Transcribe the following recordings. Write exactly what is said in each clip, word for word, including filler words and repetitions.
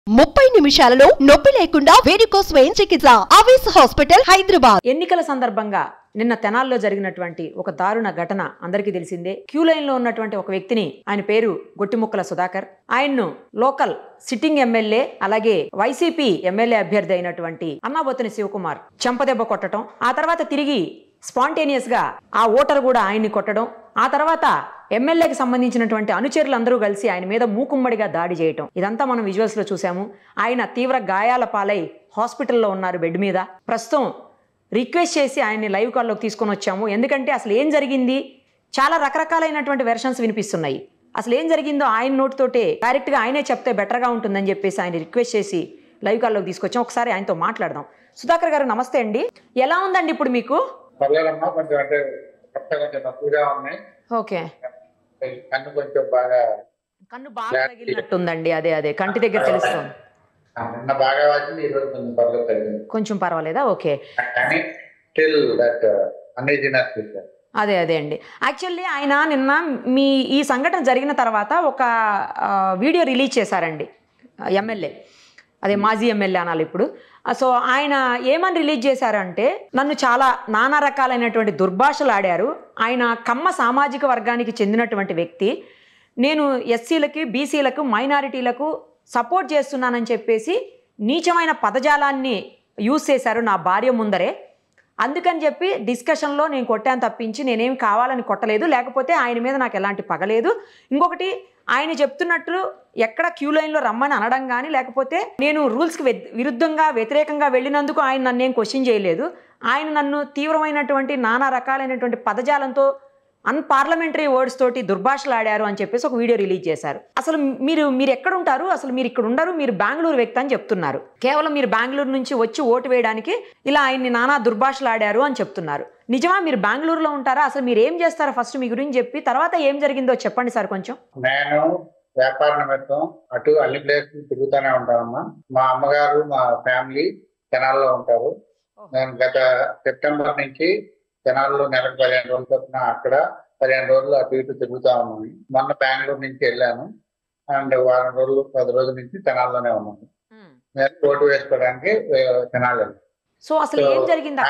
ముప్పై నిమిషాలలో నొప్పి లేకుండా వేడికోస్ స్వయం చికిత్స ఆవేశ హాస్పిటల్ హైదరాబాద్. ఎన్నికల సందర్భంగా నిన్న తెనాల్లో జరిగినటువంటి ఒక దారుణ ఘటన అందరికీ తెలిసిందే. క్యూ లైన్ లో ఉన్నటువంటి ఒక వ్యక్తిని, ఆయన పేరు గొట్టిముక్కల సుధాకర్, ఆయన్ను లోకల్ సిట్టింగ్ ఎమ్మెల్యే అలాగే వైసీపీ ఎమ్మెల్యే అభ్యర్థి అయినటువంటి అన్నాబొత్తుని శివకుమార్ చెంపదెబ్బ కొట్టడం, ఆ తర్వాత తిరిగి స్పాంటేనియస్ గా ఆ ఓటర్ కూడా ఆయన్ని కొట్టడం, ఆ తర్వాత ఎమ్మెల్యేకి సంబంధించినటువంటి అనుచరులందరూ కలిసి ఆయన మీద మూకుమ్మడిగా దాడి చేయటం, ఇదంతా మనం విజువల్స్ లో చూసాము. ఆయన తీవ్ర గాయాల పాలై హాస్పిటల్లో ఉన్నారు, బెడ్ మీద. ప్రస్తుతం రిక్వెస్ట్ చేసి ఆయన్ని లైవ్ కాల్లోకి తీసుకొని వచ్చాము. ఎందుకంటే అసలు ఏం జరిగింది, చాలా రకరకాలైనటువంటి వెర్షన్స్ వినిపిస్తున్నాయి. అసలు ఏం జరిగిందో ఆయన నోటితోటే డైరెక్ట్గా ఆయనే చెప్తే బెటర్గా ఉంటుందని చెప్పేసి ఆయన రిక్వెస్ట్ చేసి లైవ్ కాల్లోకి తీసుకొచ్చాం. ఒకసారి ఆయనతో మాట్లాడదాం. సుధాకర్ గారు నమస్తే అండి, ఎలా ఉందండి ఇప్పుడు మీకు? ఓకే, కన్ను కొంచెం బాగా కన్ను బాగా తగిలినట్టుందండి. అదే అదే కంటి దగ్గర తెలుస్తుంది. బాగా వచ్చింది, ఈరోజు కొంచెం పర్లేదు, కొంచెం పర్వాలేదా? ఓకే, అదే అదే అండి. యాక్చువల్లీ ఆయన నిన్న మీ ఈ సంఘటన జరిగిన తర్వాత ఒక వీడియో రిలీజ్ చేశారండి ఎమ్మెల్యే, అదే మాజీ ఎమ్మెల్యే అనాలి ఇప్పుడు. సో ఆయన ఏమని రిలీజ్ చేశారంటే, నన్ను చాలా నానా రకాలైనటువంటి దుర్భాషలు ఆడారు. ఆయన కమ్మ సామాజిక వర్గానికి చెందినటువంటి వ్యక్తి, నేను ఎస్సీలకి బీసీలకు మైనారిటీలకు సపోర్ట్ చేస్తున్నానని చెప్పేసి నీచమైన పదజాలాన్ని యూజ్ చేశారు నా భార్య ముందరే. అందుకని చెప్పి డిస్కషన్లో నేను కొట్టాను తప్పించి నేనేం కావాలని కొట్టలేదు, లేకపోతే ఆయన మీద నాకు ఎలాంటి పగలేదు. ఇంకొకటి, ఆయన చెప్తున్నట్టు ఎక్కడ క్యూ లైన్లో రమ్మని అనడం కానీ, లేకపోతే నేను రూల్స్కి విరుద్ధంగా వ్యతిరేకంగా వెళ్ళినందుకు ఆయన నన్ను ఏం క్వశ్చన్ చేయలేదు. ఆయన నన్ను తీవ్రమైనటువంటి నానా రకాలైనటువంటి పదజాలంతో అన్పార్లమెంటరీ వర్డ్స్ తోటి దుర్భాషలు ఆడారు అని చెప్పేసి ఒక వీడియో రిలీజ్ చేశారు. అసలు మీరు మీరు ఎక్కడ ఉంటారు, అసలు మీరు ఇక్కడ ఉండరు, మీరు బెంగళూరు వ్యక్తి అని చెప్తున్నారు. కేవలం మీరు బెంగళూరు నుంచి వచ్చి ఓటు వేయడానికి ఇలా ఆయన్ని నానా దుర్భాషలు ఆడారు అని చెప్తున్నారు. నిజమా? మీరు బెంగళూరులో ఉంటారా? అసలు మీరు ఏం చేస్తారా? ఫస్ట్ మీ గురించి చెప్పి తర్వాత ఏం జరిగిందో చెప్పండి సార్ కొంచెం. నేను వ్యాపార నిమిత్తం అటు అన్ని ప్లేస్ తిరుగుతూనే ఉంటానమ్మా. మా అమ్మగారు మా ఫ్యామిలీ తెనాల్లో ఉంటారు. నేను గత సెప్టెంబర్ నుంచి తెనాల్లో నెలకు పదిహేను రోజులు చొప్పున అక్కడ పదిహేను రోజులు అటు ఇటు తిరుగుతా ఉన్నాను. మొన్న బెంగళూరు నుంచి వెళ్ళాను అండ్ వారం రోజులు పది రోజుల నుంచి తెనాల్లోనే ఉన్నాను. నేను ఓటు వేసుకోవడానికి తెనాలి. సో అసలు ఏం జరిగింది?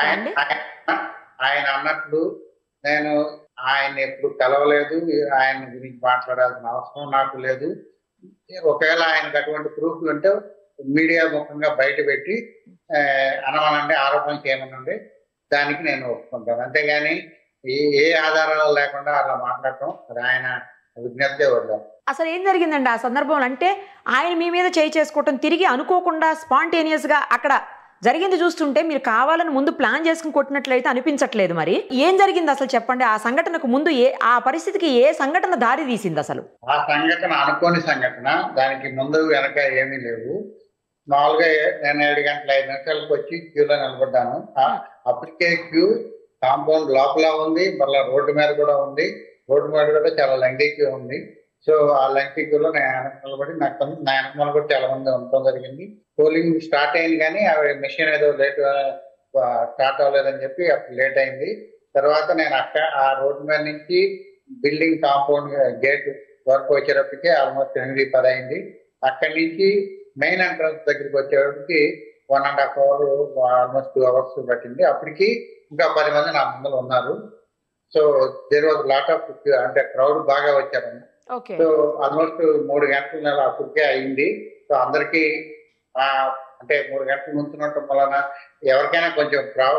ఆయన అన్నట్లు నేను ఆయన ఎప్పుడు కలవలేదు, ఆయన గురించి మాట్లాడాల్సిన అవసరం నాకు లేదు. ఒకవేళ ఆయనకు అటువంటి ప్రూఫ్లు ఉంటే మీడియా ముఖంగా బయట పెట్టి అనమనండి, ఆరోపణ చేయమనండి, దానికి నేను ఒప్పుకుంటాను. అంతేగాని ఏ ఏ ఆధారాలు లేకుండా అలా మాట్లాడటం అది ఆయన విజ్ఞప్తే వద్దాం. అసలు ఏం జరిగిందండి ఆ సందర్భంలో? అంటే ఆయన మీ మీద చేయి చేసుకోవటం, తిరిగి అనుకోకుండా స్పాంటేనియస్ గా అక్కడ జరిగింది చూస్తుంటే మీరు కావాలని ముందు ప్లాన్ చేసుకుని కొట్టినట్లయితే అనిపించట్లేదు. మరి ఏం జరిగింది అసలు చెప్పండి. ఆ సంఘటనకు ముందు ఏ ఆ పరిస్థితికి ఏ సంఘటన దారి తీసింది అసలు? ఆ సంఘటన అనుకోని సంఘటన, దానికి ముందు వెనక ఏమీ లేవు. మామూలుగా నేను ఏడు గంటల ఐదు నిమిషాలకు వచ్చి క్యూలో నిలబడ్డాను. అప్పటికే క్యూ కాంపౌండ్ లోపల ఉంది, మళ్ళీ రోడ్డు మీద కూడా ఉంది. రోడ్డు మీద కూడా చాలా లెంగ్తీ క్యూ ఉంది. సో ఆ లెంగ్తీ క్యూలో నేను నిలబడి నాకు నా వెనకాల కూడా చాలా మంది ఉండటం జరిగింది. పోలింగ్ స్టార్ట్ అయింది కానీ ఆ మెషిన్ ఏదో లేట్ స్టార్ట్ అవ్వలేదని చెప్పి అప్పుడు లేట్ అయింది. తర్వాత నేను అక్కడ ఆ రోడ్డు మీద నుంచి బిల్డింగ్ కాంపౌండ్ గేట్ వరకు వచ్చేటప్పటికి ఆల్మోస్ట్ ఎనిమిది పది అయింది. అక్కడి నుంచి మెయిన్ ఎంట్రన్స్ దగ్గరికి వచ్చేటప్పటికి one and half hour almost two hours పట్టింది. అప్పటికి ఇంకా పది మంది నా ముందు ఉన్నారు. So there was lot of అంటే క్రౌడ్ బాగా వచ్చారు. సో ఆల్మోస్ట్ మూడు గంటల నెల అప్పటికే అయింది. సో అందరికి అంటే మూడు గంటలు నుంచున్నట్టు వలన ఎవరికైనా కొంచెం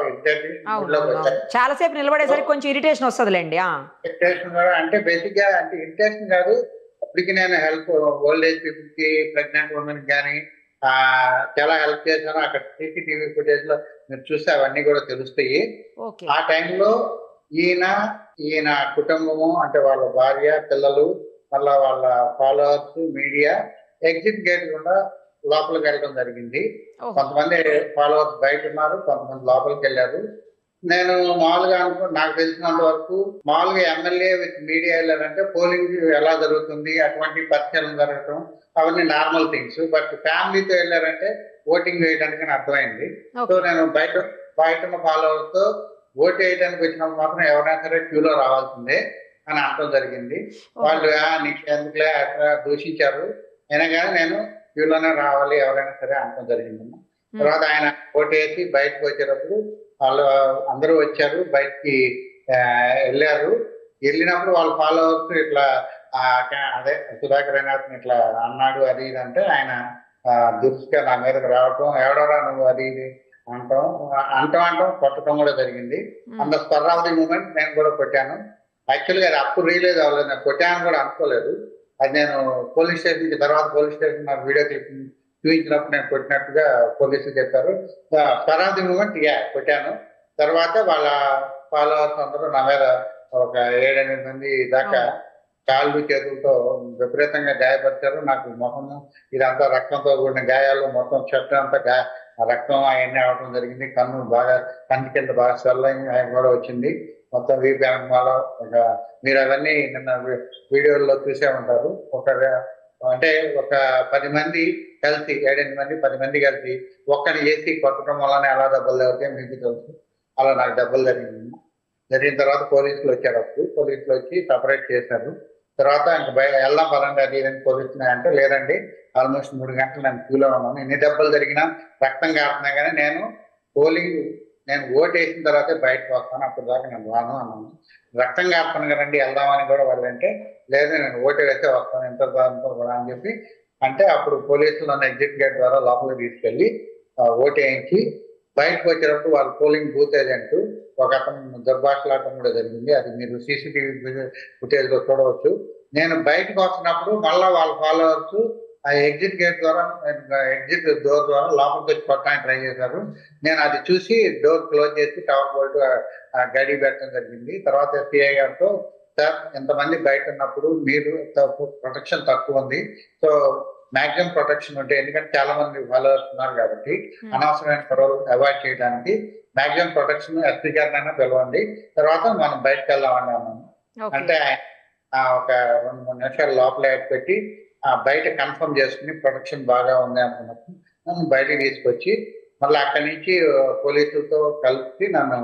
చాలా సేపు నిలబడేసరికి కొంచెం ఇరిటేషన్ వస్తుందిలేండి. ఇరిటేషన్ అంటే బేసిక్ గా అంటే ఇరిటేషన్ కాదు, అప్పటికి నేను హెల్ప్ ఓల్డ్ ఏజ్ పీపుల్ కి, ప్రెగ్నెంట్ ఉమెన్ కానీ చాలా హెల్ప్ చేశాను. అక్కడ సీసీటీవీ ఫుటేజ్ లో మీరు చూస్తే అవన్నీ కూడా తెలుస్తాయి. ఆ టైంలో ఈయన ఈయన కుటుంబము అంటే వాళ్ళ భార్య, పిల్లలు, మళ్ళా వాళ్ళ ఫాలోవర్స్, మీడియా ఎగ్జిట్ గేట్ కూడా లోపలికి వెళ్ళడం జరిగింది. కొంతమంది ఫాలోవర్స్ బయట ఉన్నారు, కొంతమంది లోపలికి వెళ్ళారు. నేను మామూలుగా అనుకో నాకు తెలిసినంత వరకు మామూలుగా ఎమ్మెల్యే విత్ మీడియా వెళ్ళారంటే పోలింగ్ ఎలా జరుగుతుంది, అటువంటి పరిచయం జరగటం అవన్నీ నార్మల్ థింగ్స్. బట్ ఫ్యామిలీతో వెళ్ళారంటే ఓటింగ్ వేయడానికి అర్థమైంది. సో నేను బయట బయట ఉన్న ఫాలోవర్స్ తో ఓటు వేయడానికి వచ్చినప్పుడు మాత్రం ఎవరైనా సరే క్యూలో రావాల్సిందే అని అనడం జరిగింది. వాళ్ళు నీకు ఎందుకులే అట్లా దూషించారు. అయినా కానీ నేను క్యూలోనే రావాలి ఎవరైనా సరే అనడం జరిగిందమ్మా. తర్వాత ఆయన ఓటేసి బయటకు వచ్చేటప్పుడు వాళ్ళు అందరూ వచ్చారు, బయటికి వెళ్ళారు. వెళ్ళినప్పుడు వాళ్ళ ఫాలోవర్స్ ఇట్లా అదే సుధాకర్ అనాథ్ ఇట్లా అన్నాడు అది ఇది అంటే ఆయన దుర్స్గా నా మీదకి రావటం, ఎవడరా నువ్వు అది ఇది అంటాం అంటాం అంటాం కొట్టడం కూడా జరిగింది. అంత స్పర్ ఆఫ్ ది మూమెంట్ నేను కూడా కొట్టాను. యాక్చువల్గా అది అప్పుడు రియలైజ్ అవ్వలేదు, నేను కొట్టాను కూడా అనుకోలేదు. అది నేను పోలీస్ స్టేషన్కి తర్వాత పోలీస్ స్టేషన్ నాకు వీడియో క్లిప్ చూపించినప్పుడు నేను కొట్టినట్టుగా పోలీసులు చెప్పారు. స్పర్ ఆఫ్ ది మూమెంట్ యా కొట్టాను. తర్వాత వాళ్ళ ఫాలోవర్స్ అందరూ నా మీద ఒక ఏడెనిమిది మంది దాకా కాళ్ళు చేతులతో విపరీతంగా గాయపరిచారు. నాకు మొహము ఇదంతా రక్తంతో కూడిన గాయాలు, మొత్తం చెట్టు అంతా గా రక్తం అవన్నీ అవడం జరిగింది. కన్ను బాగా కన్ను కింద బాగా స్వెల్లింగ్ కూడా వచ్చింది. మొత్తం వీపు వెనకమాల ఒక మీరు అవన్నీ నిన్న వీడియోల్లో చూసే ఉంటారు. ఒక అంటే ఒక పది మంది కలిసి ఏడెనిమిది మంది పది మంది కలిసి ఒక్కని వేసి కొట్టడం వల్లనే ఎలా దెబ్బలు తగ్గితే మీకు తెలుసు. అలా నాకు దెబ్బలు జరిగింది. జరిగిన తర్వాత పోలీసులు వచ్చారు. అప్పుడు పోలీసులు వచ్చి సపరేట్ చేశారు. తర్వాత ఇంకా బయ వెళ్దాం పదండి అది ఇదని పోలీసులు అంటే లేదండి, ఆల్మోస్ట్ మూడు గంటలు నేను క్యూలో ఉన్నాను, ఎన్ని దెబ్బలు జరిగినా రక్తం కారుతున్నా కానీ నేను పోలింగ్ నేను ఓటు వేసిన తర్వాతే బయటకు వస్తాను, అప్పుడు దాకా నేను రాను అన్నాను. రక్తం కారుతాను కదండి వెళ్దామని కూడా వాళ్ళు అంటే లేదు నేను ఓటు వేస్తే వస్తాను ఎంత దాంతో కూడా అని చెప్పి అంటే అప్పుడు పోలీసులు నన్ను ఎగ్జిట్ గేట్ ద్వారా లోపలికి తీసుకెళ్ళి ఓటు వేయించి బయటకు వచ్చేటప్పుడు వాళ్ళు పోలింగ్ బూత్ ఏజెంట్ ఒక అతను దుర్భాషలాటం కూడా జరిగింది. అది మీరు సీసీటీవీ ఫుటేజ్ లో చూడవచ్చు. నేను బయటకు వస్తున్నప్పుడు మళ్ళా వాళ్ళ ఫాలోవర్స్ ఆ ఎగ్జిట్ గేట్ ద్వారా ఎగ్జిట్ డోర్ ద్వారా లోపలికి వచ్చి కొట్టడానికి ట్రై చేశారు. నేను అది చూసి డోర్ క్లోజ్ చేసి టవర్ బోల్ట్ గడి పెట్టడం జరిగింది. తర్వాత సిఐ గారితో సార్ ఎంతమంది బయట ఉన్నప్పుడు మీరు ప్రొటెక్షన్ తక్కువ ఉంది, సో మాక్సిమం ప్రొటెక్షన్ ఉంటే ఎందుకంటే చాలా మంది ఫాలోవర్స్ ఉన్నారు కాబట్టి అనవసరమైన గొడవలు అవాయిడ్ చేయడానికి మాక్సిమం ప్రొటెక్షన్ ఎస్పీ గారినైనా పిలవండి, తర్వాత మనం బయటకు వెళ్దామని అన్నాను. అంటే ఒక రెండు మూడు నిమిషాలు లోపల పెట్టి బయట కన్ఫర్మ్ చేసుకుని ప్రొటెక్షన్ బాగా ఉంది అనుకున్నప్పుడు నన్ను బయటకు తీసుకొచ్చి మళ్ళీ అక్కడి నుంచి పోలీసులతో కలిసి నన్ను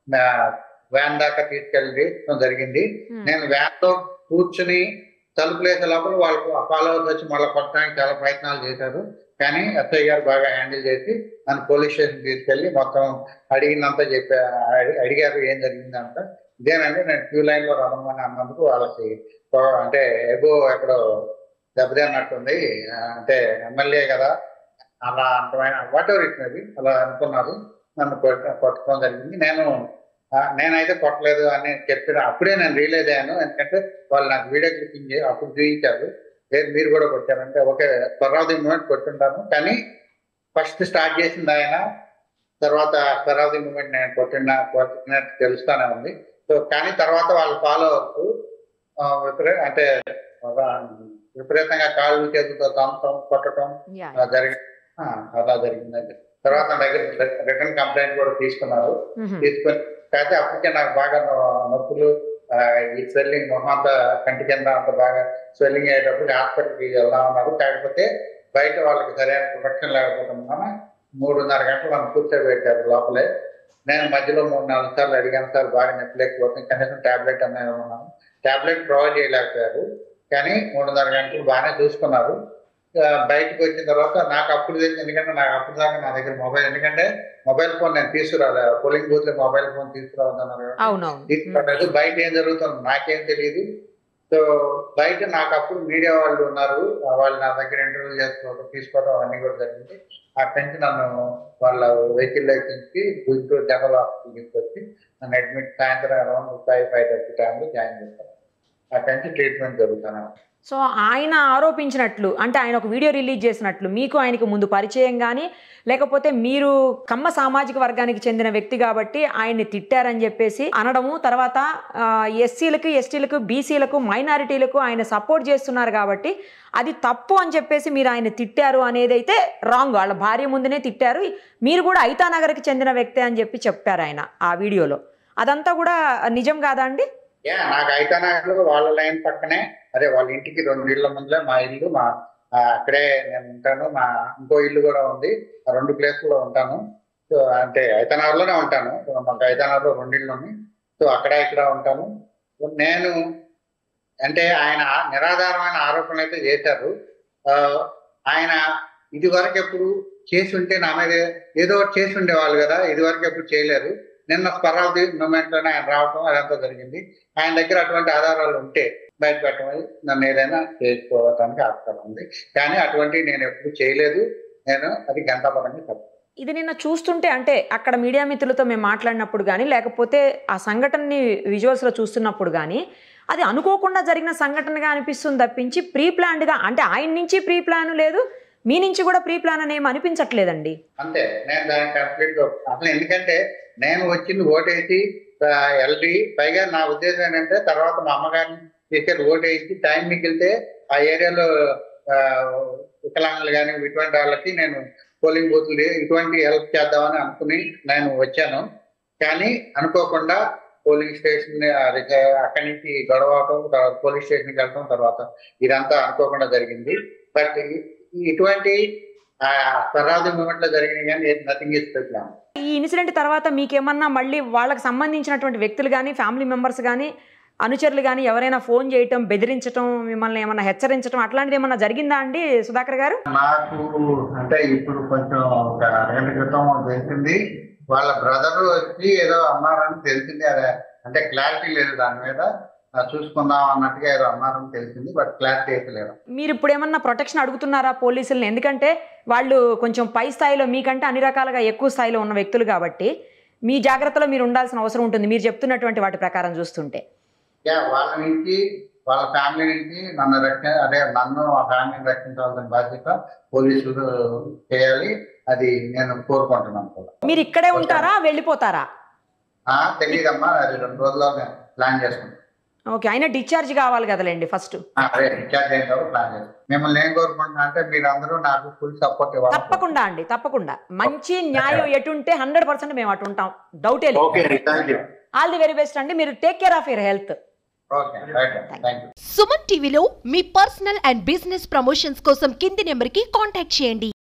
వ్యాన్ దాకా తీసుకెళ్ళి జరిగింది. నేను వ్యాన్ లో కూర్చుని తలుపు లేసే లోపల వాళ్ళకు ఫాలోవర్స్ వచ్చి మళ్ళీ కొట్టడానికి చాలా ప్రయత్నాలు చేశారు. కానీ ఎస్ఐ గారు బాగా హ్యాండిల్ చేసి నన్ను పోలీస్ స్టేషన్ తీసుకెళ్ళి మొత్తం అడిగినంత చెప్పా అడిగారు ఏం జరిగిందంట. ఇదేనంటే నేను క్యూ లైన్ లో రమ్మని అన్నందుకు వాళ్ళకి అంటే ఎగో ఎక్కడో దెబ్బతిన్నట్టుంది, అంటే ఎమ్మెల్యే కదా అలా అంతమైన వాట్ ఎవర్ ఇట్ మేబీ అలా అనుకున్నారు. నన్ను కొట్టుకోవడం జరిగింది. నేను నేనైతే కొట్టలేదు అని చెప్పిన అప్పుడే నేను రియలైజ్ అయ్యాను. ఎందుకంటే వాళ్ళు నాకు వీడియో క్లిప్పింగ్ అప్పుడు చూపించారు, లేదు మీరు కూడా కొట్టారంటే ఓకే స్పర్ ది మూమెంట్ కొట్టుంటాను, కానీ ఫస్ట్ స్టార్ట్ చేసింది ఆయన, తర్వాత స్పర్ ది మూమెంట్ నేను కొట్టిన కొట్టినట్టు తెలుస్తానే ఉంది. సో కానీ తర్వాత వాళ్ళు ఫాలో అవుతూ విపరీ అంటే విపరీతంగా కాళ్ళు చేతులతో తంపడం కొట్టడం జరిగింది. అలా జరిగిందండి. తర్వాత నా దగ్గర రిటర్న్ కంప్లైంట్ కూడా తీసుకున్నారు. తీసుకొని అయితే అప్పటికే నాకు బాగా నొప్పులు, ఈ స్వెల్లింగ్ మొహం అంతా కంటి కింద అంత బాగా స్వెల్లింగ్ అయ్యేటప్పుడు హాస్పిటల్కి వెళ్దామన్నారు. కాకపోతే బయట వాళ్ళకి సరైన ప్రొటెక్షన్ లేకపోతున్నాను. మూడున్నర గంటలు నన్ను కూర్చోబెట్టారు లోపలే. నేను మధ్యలో మూడు నాలుగు సార్లు అడిగాను, సార్ బాగా నొప్పి లేకపోతే కనీసం ట్యాబ్లెట్ అన్నా ఉన్నాను. ట్యాబ్లెట్ ప్రొవైడ్ చేయలేకపోయారు, కానీ మూడున్నర గంటలు బాగానే చూసుకున్నారు. బయటకు వచ్చిన తర్వాత నాకు అప్పుడు తెలిసింది, ఎందుకంటే నాకు అప్పుడు దాకా నా దగ్గర మొబైల్, ఎందుకంటే మొబైల్ ఫోన్ నేను తీసుకురాలే, పోలింగ్ బూత్ లో మొబైల్ ఫోన్ తీసుకురావద్దన్నారు. తీసుకురాలేదు. బయట ఏం జరుగుతుంది నాకేం తెలియదు. సో బయట నాకు అప్పుడు మీడియా వాళ్ళు ఉన్నారు, వాళ్ళు నా దగ్గర ఇంటర్వ్యూ చేసుకోవడం తీసుకోవడం అవన్నీ కూడా జరిగింది. అక్కడి నుంచి నన్ను వాళ్ళ వెహికల్ ఎక్కించి గుంటూరు జనరల్ హాస్పిటల్ తీసుకొచ్చి నన్ను అడ్మిట్ సాయంత్రం అరౌండ్ ఫైవ్ ఫైవ్ థర్టీ టైంలో జాయిన్ చేస్తాను. అక్కడి నుంచి ట్రీట్మెంట్ జరుగుతాను. సో ఆయన ఆరోపించినట్లు అంటే ఆయన ఒక వీడియో రిలీజ్ చేసినట్లు మీకు ఆయనకు ముందు పరిచయం కానీ, లేకపోతే మీరు కమ్మ సామాజిక వర్గానికి చెందిన వ్యక్తి కాబట్టి ఆయన్ని తిట్టారని చెప్పేసి అనడము, తర్వాత ఎస్సీలకు ఎస్టీలకు బీసీలకు మైనారిటీలకు ఆయన సపోర్ట్ చేస్తున్నారు కాబట్టి అది తప్పు అని చెప్పేసి మీరు ఆయన తిట్టారు అనేది అయితే రాంగ్. వాళ్ళ భార్య ముందునే తిట్టారు, మీరు కూడా ఐతానగర్కి చెందిన వ్యక్తి అని చెప్పి చెప్పారు ఆయన ఆ వీడియోలో. అదంతా కూడా నిజం కాదా అండి? యా, నాకు ఐతానగర్లో వాళ్ళ లైన్ పక్కనే, అదే వాళ్ళ ఇంటికి రెండు ఇళ్ల ముందులే మా ఇల్లు, మా అక్కడే నేను ఉంటాను. మా ఇంకో ఇల్లు కూడా ఉంది, ఆ రెండు ప్లేస్లో ఉంటాను. సో అంటే ఐతానగర్లోనే ఉంటాను. మాకు ఐతానగర్లో రెండు ఇళ్ళు ఉన్నాయి. సో అక్కడ ఇక్కడ ఉంటాను. నేను అంటే ఆయన నిరాధారమైన ఆరోపణలు అయితే చేశారు. ఆయన ఇది వరకు ఎప్పుడు చేసి ఉంటే నా మీద ఏదో ఒకటి చేసి ఉండేవాళ్ళు కదా, ఇది వరకు ఎప్పుడు చేయలేరు. నిన్న స్పరాది మూమెంట్ లోనే ఆయన రావటం అదంతా జరిగింది. ఆయన దగ్గర అటువంటి ఆధారాలు ఉంటే బయట పెట్టమని నన్ను ఏదైనా చేసుకోవడానికి ఆస్కారం ఉంది. కానీ అటువంటివి నేను ఎప్పుడు చేయలేదు. నేను అది గంటాపరంగా తప్పు. ఇది నిన్న చూస్తుంటే అంటే అక్కడ మీడియా మిత్రులతో మేము మాట్లాడినప్పుడు కానీ లేకపోతే ఆ సంఘటనని విజువల్స్లో చూస్తున్నప్పుడు కానీ అది అనుకోకుండా జరిగిన సంఘటనగా అనిపిస్తుంది తప్పించి ప్రీ ప్లాన్డ్గా అంటే ఆయన నుంచి ప్రీ ప్లాన్ లేదు, మీ నుంచి కూడా ప్రీ ప్లాన్ అని ఏమి అనిపించట్లేదండి. అంతే, నేను దానికి కంప్లీట్ గా అసలు ఎందుకంటే నేను వచ్చింది ఓటేసి ఎల్డి, పైగా నా ఉద్దేశం ఏంటంటే తర్వాత మా అమ్మగారిని తీసుకెళ్ళి ఓటేసి టైం మిగిలితే ఆ ఏరియాలో వికలాంగులు కానీ ఇటువంటి వాళ్ళకి నేను పోలింగ్ బూత్లు ఇటువంటి హెల్ప్ చేద్దామని అనుకుని నేను వచ్చాను. కానీ అనుకోకుండా పోలింగ్ స్టేషన్ అక్కడి నుంచి గొడవటం, పోలీస్ స్టేషన్కి వెళ్ళటం, తర్వాత ఇదంతా అనుకోకుండా జరిగింది. బట్ ఇటువంటి స్వరాజ్య మూమెంట్ లో జరిగినాయి కానీ నథింగ్ ఇస్ ప్లాన్. ఈ ఇన్సిడెంట్ తర్వాత మీకేమన్నా మళ్ళీ వాళ్ళకి సంబంధించినటువంటి వ్యక్తులు కానీ ఫ్యామిలీ మెంబర్స్ కానీ అనుచరులు కానీ ఎవరైనా ఫోన్ చేయటం, బెదిరించడం, మిమ్మల్ని ఏమన్నా హెచ్చరించడం అట్లాంటిది ఏమన్నా జరిగిందా అండి సుధాకర్ గారు? నాకు అంటే ఇప్పుడు కొంచెం ఒక అరగంట క్రితం తెలిసింది, వాళ్ళ బ్రదర్ వచ్చి ఏదో అన్నారని తెలిసింది. అదే అంటే క్లారిటీ లేదు దాని మీద, చూసుకుందాం అన్నట్టుగా ఏదో అన్నారని తెలిసింది, బట్ క్లారిటీ అయితే లేదు. మీరు ఇప్పుడు ఏమన్నా ప్రొటెక్షన్ అడుగుతున్నారా పోలీసుల్ని? ఎందుకంటే వాళ్ళు కొంచెం పై స్థాయిలో మీకంటే అన్ని రకాలుగా ఎక్కువ స్థాయిలో ఉన్న వ్యక్తులు కాబట్టి మీ జాగ్రత్తలో మీరు ఉండాల్సిన అవసరం ఉంటుంది మీరు చెప్తున్నటువంటి వాటి ప్రకారం చూస్తుంటే. యా, వాళ్ళ నుంచి వాళ్ళ ఫ్యామిలీ నుంచి నన్ను రక్ష అదే నన్ను ఆ ఫ్యామిలీని రక్షించాల్సిన బాధ్యత పోలీసులు చేయాలి, అది నేను కోరుకుంటున్నాను కూడా. మీరు ఇక్కడే ఉంటారా, వెళ్ళిపోతారా? తెలియదమ్మా, అది రెండు రోజుల్లో ప్లాన్ చేసుకుంటాం. ఓకే, అయినా డిశ్చార్జ్ కావాలి కదలేండి ఫస్ట్. అదే డిశ్చార్జ్ అయిన తర్వాత ప్లాన్ చేస్తాం. మిమ్మల్ని ఏం కోరుకుంటున్నా అంటే మీరు అందరూ నాకు ఫుల్ సపోర్ట్ ఇవ్వాలి. తప్పకుండా అండి, తప్పకుండా. మంచి న్యాయం ఎటుంటే హండ్రెడ్ పర్సెంట్ మేము అటు ఉంటాం, డౌటే లేదు. ఆల్ ది వెరీ బెస్ట్ అండి, మీరు take care of your health. Suman టీవీలో మీ పర్సనల్ అండ్ బిజినెస్ ప్రమోషన్స్ కోసం కింది నెంబర్ కి కాంటాక్ట్ చేయండి.